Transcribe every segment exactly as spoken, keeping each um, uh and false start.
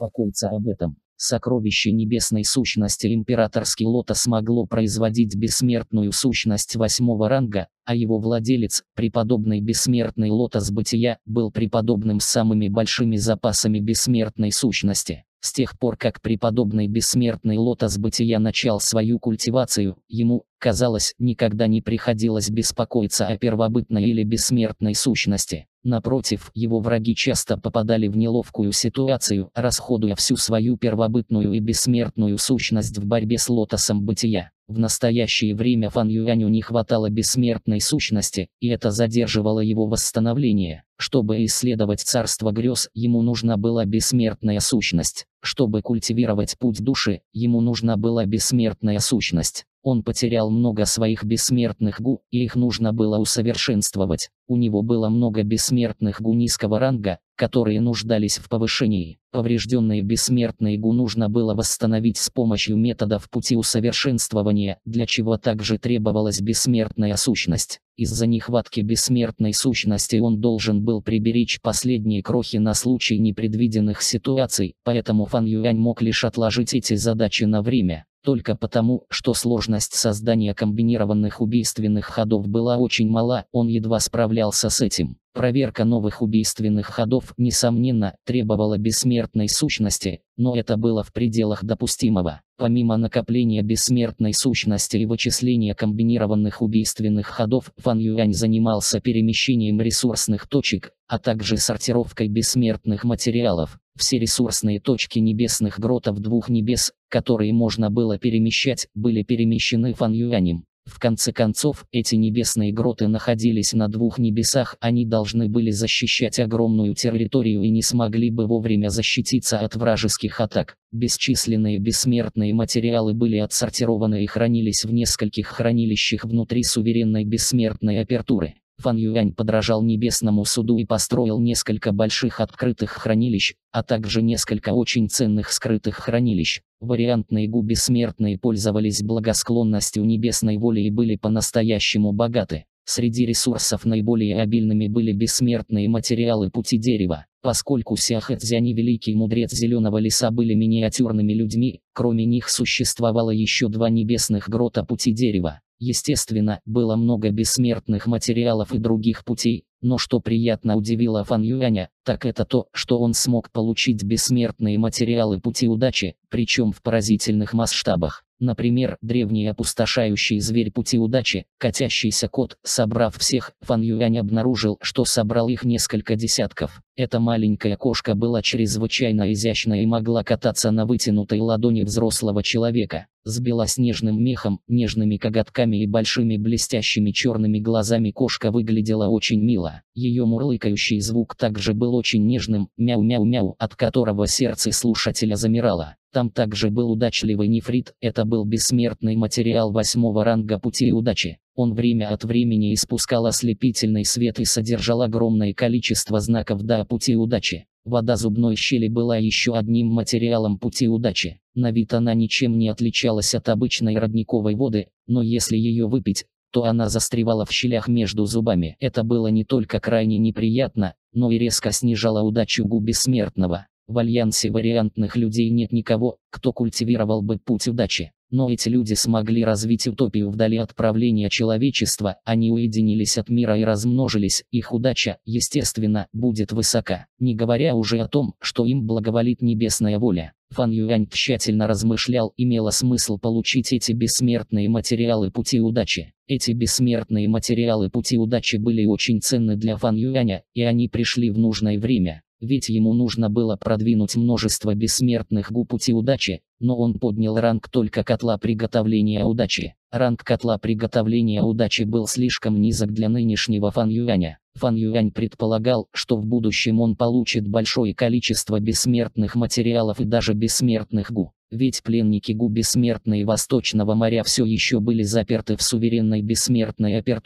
беспокоиться об этом. Сокровище небесной сущности императорский лотос могло производить бессмертную сущность восьмого ранга, а его владелец, преподобный бессмертный лотос бытия, был преподобным с самыми большими запасами бессмертной сущности. С тех пор, как преподобный бессмертный лотос бытия начал свою культивацию, ему, казалось, никогда не приходилось беспокоиться о первобытной или бессмертной сущности. Напротив, его враги часто попадали в неловкую ситуацию, расходуя всю свою первобытную и бессмертную сущность в борьбе с лотосом бытия. В настоящее время Фан Юаню не хватало бессмертной сущности, и это задерживало его восстановление. Чтобы исследовать царство грез, ему нужна была бессмертная сущность. Чтобы культивировать путь души, ему нужна была бессмертная сущность. Он потерял много своих бессмертных гу, и их нужно было усовершенствовать. У него было много бессмертных гу низкого ранга, которые нуждались в повышении. Поврежденные бессмертные гу нужно было восстановить с помощью методов пути усовершенствования, для чего также требовалась бессмертная сущность. Из-за нехватки бессмертной сущности он должен был приберечь последние крохи на случай непредвиденных ситуаций, поэтому Фан Юань мог лишь отложить эти задачи на время. Только потому, что сложность создания комбинированных убийственных ходов была очень мала, он едва справлялся с этим. Проверка новых убийственных ходов, несомненно, требовала бессмертной сущности, но это было в пределах допустимого. Помимо накопления бессмертной сущности и вычисления комбинированных убийственных ходов, Фан Юань занимался перемещением ресурсных точек, а также сортировкой бессмертных материалов. Все ресурсные точки небесных гротов двух небес, которые можно было перемещать, были перемещены Фан Юанем. В конце концов, эти небесные гроты находились на двух небесах, они должны были защищать огромную территорию и не смогли бы вовремя защититься от вражеских атак. Бесчисленные бессмертные материалы были отсортированы и хранились в нескольких хранилищах внутри суверенной бессмертной апертуры. Фан Юань подражал небесному суду и построил несколько больших открытых хранилищ, а также несколько очень ценных скрытых хранилищ. Вариантные гу бессмертные пользовались благосклонностью небесной воли и были по-настоящему богаты. Среди ресурсов наиболее обильными были бессмертные материалы пути дерева. Поскольку Сяхэцзянь и Великий Мудрец Зеленого Леса были миниатюрными людьми, кроме них существовало еще два небесных грота пути дерева. Естественно, было много бессмертных материалов и других путей, но что приятно удивило Фан Юаня, так это то, что он смог получить бессмертные материалы пути удачи, причем в поразительных масштабах. Например, древний опустошающий зверь пути удачи, катящийся кот. Собрав всех, Фан Юань обнаружил, что собрал их несколько десятков. Эта маленькая кошка была чрезвычайно изящна и могла кататься на вытянутой ладони взрослого человека. С белоснежным мехом, нежными коготками и большими блестящими черными глазами кошка выглядела очень мило. Ее мурлыкающий звук также был очень нежным, мяу-мяу-мяу, от которого сердце слушателя замирало. Там также был удачливый нефрит, это был бессмертный материал восьмого ранга пути удачи. Он время от времени испускал ослепительный свет и содержал огромное количество знаков да пути удачи. Вода зубной щели была еще одним материалом пути удачи. На вид она ничем не отличалась от обычной родниковой воды, но если ее выпить, то она застревала в щелях между зубами. Это было не только крайне неприятно, но и резко снижало удачу гу бессмертного. В альянсе вариантных людей нет никого, кто культивировал бы путь удачи. Но эти люди смогли развить утопию вдали от правления человечества, они уединились от мира и размножились, их удача, естественно, будет высока, не говоря уже о том, что им благоволит небесная воля. Фан Юань тщательно размышлял, имело смысл получить эти бессмертные материалы пути удачи. Эти бессмертные материалы пути удачи были очень ценны для Фан Юаня, и они пришли в нужное время. Ведь ему нужно было продвинуть множество бессмертных гу пути удачи, но он поднял ранг только котла приготовления удачи. Ранг котла приготовления удачи был слишком низок для нынешнего Фан Юаня. Фан Юань предполагал, что в будущем он получит большое количество бессмертных материалов и даже бессмертных гу. Ведь пленники гу бессмертные Восточного моря все еще были заперты в суверенной бессмертной апертуре.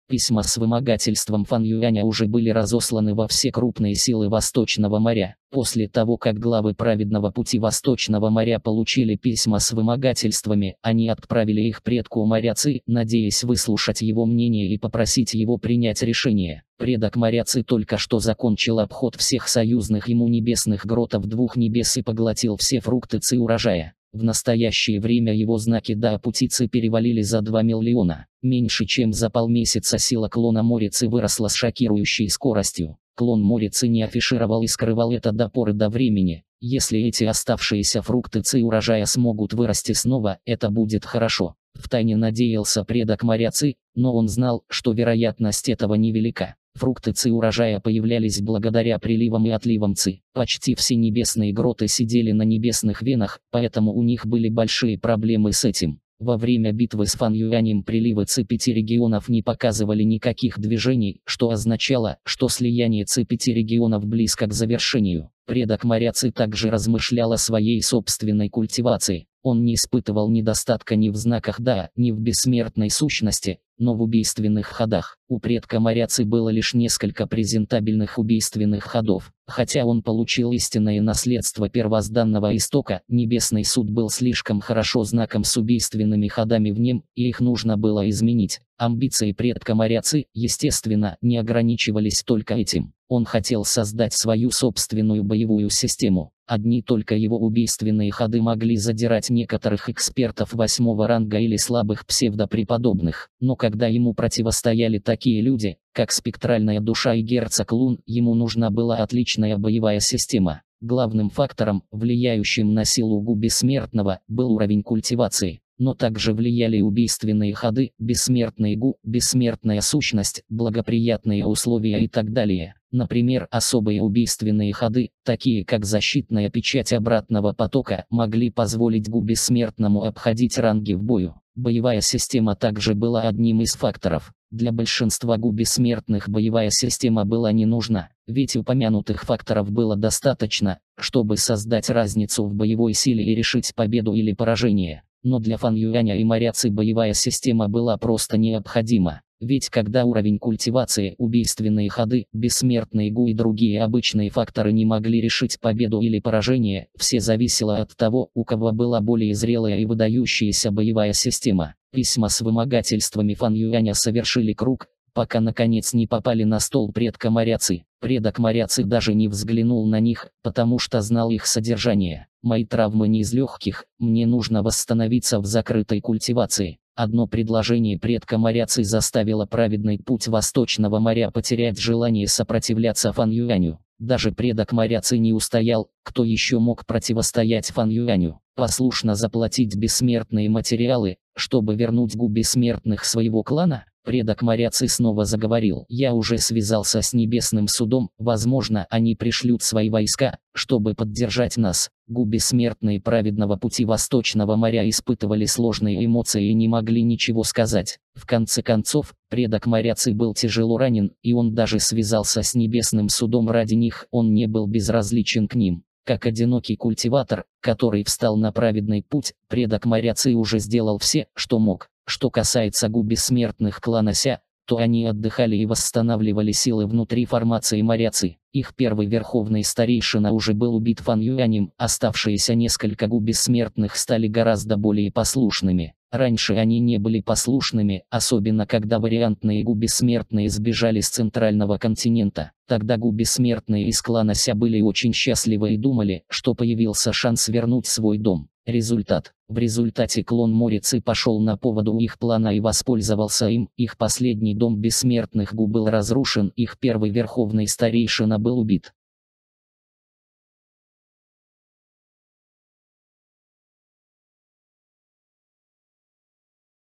Письма с вымогательством Фан Юаня уже были разосланы во все крупные силы Восточного моря. После того, как главы праведного пути Восточного моря получили письма с вымогательствами, они отправили их предку моря Ци, надеясь выслушать его мнение и попросить его принять решение. Предок моря Ци только что закончил обход всех союзных ему небесных гротов двух небес и поглотил все фрукты Ци урожая. В настоящее время его знаки Да пути Ци перевалили за два миллиона. Меньше чем за полмесяца сила клона моря Ци выросла с шокирующей скоростью. Клон моря Ци не афишировал и скрывал это до поры до времени. Если эти оставшиеся фрукты Ци урожая смогут вырасти снова, это будет хорошо. Втайне надеялся предок моря Ци, но он знал, что вероятность этого невелика. Фрукты Ци урожая появлялись благодаря приливам и отливам Ци. Почти все небесные гроты сидели на небесных венах, поэтому у них были большие проблемы с этим. Во время битвы с Фан Юанем приливы Ци пяти регионов не показывали никаких движений, что означало, что слияние Ци пяти регионов близко к завершению. Предок моря Ци также размышлял о своей собственной культивации. Он не испытывал недостатка ни в знаках Да, ни в бессмертной сущности, но в убийственных ходах. У предка моря Ци было лишь несколько презентабельных убийственных ходов. Хотя он получил истинное наследство первозданного истока, Небесный суд был слишком хорошо знаком с убийственными ходами в нем, и их нужно было изменить. Амбиции предка моря Ци, естественно, не ограничивались только этим. Он хотел создать свою собственную боевую систему. Одни только его убийственные ходы могли задирать некоторых экспертов восьмого ранга или слабых псевдопреподобных. Но когда ему противостояли такие люди, как Спектральная душа и Герцог Лун, ему нужна была отличная боевая система. Главным фактором, влияющим на силу Гу Бессмертного, был уровень культивации. Но также влияли убийственные ходы, бессмертный Гу, бессмертная сущность, благоприятные условия и так далее. Например, особые убийственные ходы, такие как защитная печать обратного потока, могли позволить Гу Бессмертному обходить ранги в бою. Боевая система также была одним из факторов. Для большинства Гу Бессмертных боевая система была не нужна, ведь упомянутых факторов было достаточно, чтобы создать разницу в боевой силе и решить победу или поражение. Но для Фан Юаня и моря Ци боевая система была просто необходима. Ведь когда уровень культивации, убийственные ходы, бессмертные Гу и другие обычные факторы не могли решить победу или поражение, все зависело от того, у кого была более зрелая и выдающаяся боевая система. Письма с вымогательствами Фан Юаня совершили круг, пока наконец не попали на стол предка моря Ци. Предок моря Ци даже не взглянул на них, потому что знал их содержание. Мои травмы не из легких, мне нужно восстановиться в закрытой культивации. Одно предложение предка моря Ци заставило праведный путь Восточного моря потерять желание сопротивляться Фан Юаню. Даже предок моря Ци не устоял, кто еще мог противостоять Фан Юаню. Послушно заплатить бессмертные материалы, чтобы вернуть Гу Бессмертных своего клана? Предок моря Ци снова заговорил. Я уже связался с Небесным судом, возможно, они пришлют свои войска, чтобы поддержать нас. Гу Бессмертные праведного пути Восточного моря испытывали сложные эмоции и не могли ничего сказать. В конце концов, предок моря Ци был тяжело ранен, и он даже связался с Небесным судом ради них, он не был безразличен к ним. Как одинокий культиватор, который встал на праведный путь, предок моря Ци уже сделал все, что мог. Что касается Гу Бессмертных клана Ся, то они отдыхали и восстанавливали силы внутри формации моря Ци. Их первый верховный старейшина уже был убит Фан Юанем, оставшиеся несколько Гу Бессмертных стали гораздо более послушными. Раньше они не были послушными, особенно когда вариантные Гу Бессмертные сбежали с центрального континента. Тогда Гу Бессмертные из клана Ся были очень счастливы и думали, что появился шанс вернуть свой дом. Результат. В результате клон моря Ци пошел на поводу их плана и воспользовался им. Их последний дом бессмертных Гу был разрушен, их первый верховный старейшина был убит.